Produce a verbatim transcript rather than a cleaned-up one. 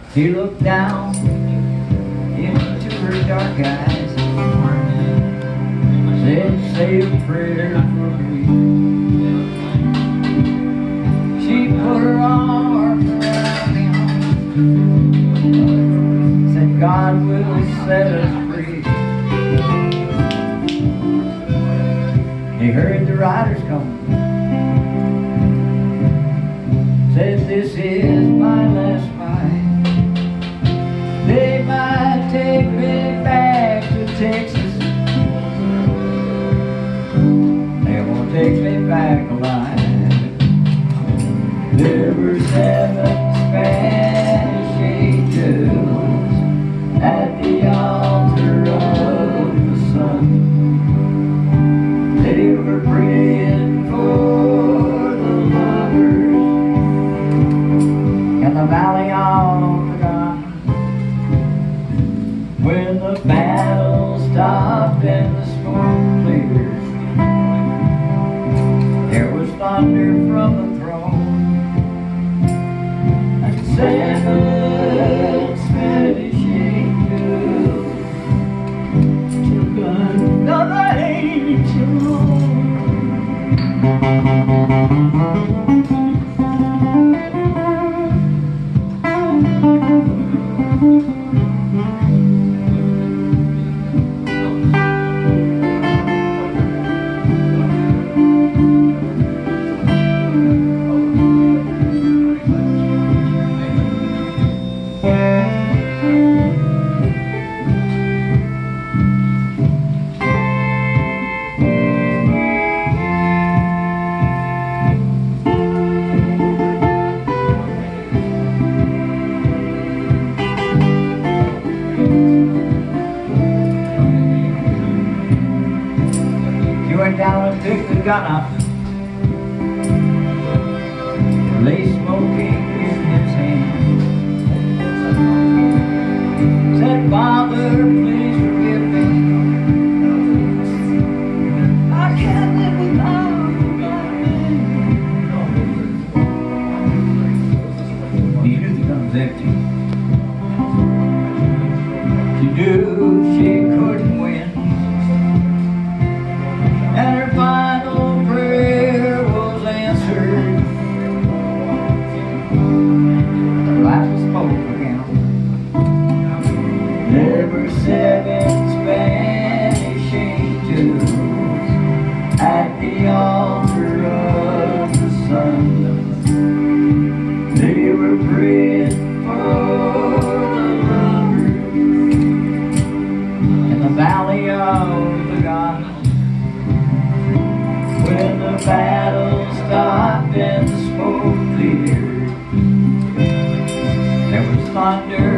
He looked down into her dark eyes, said, say a prayer for me. She put her arms around him, said, God will set us free. He heard the riders coming, said, this is my last fight. They might take me back to Texas, they won't take me back alive. There were seven Spanish angels at the altar of the sun. They were praying for the lovers in the valley of the God. When the battle stopped and the smoke cleared, there was thunder from the throne, and seven Spanish angels took another angel. Went down and picked the gun up, it lay smoking in his hand. Said, Father, please forgive me, I can't live without you. He knew the gun was empty. She knew she couldn't win, and her final prayer was answered. The last spoke again. There were seven Spanish angels at the altar of the sun. They were praying for the lovers in the valley of the God. When the battle stopped and the smoke cleared, there was thunder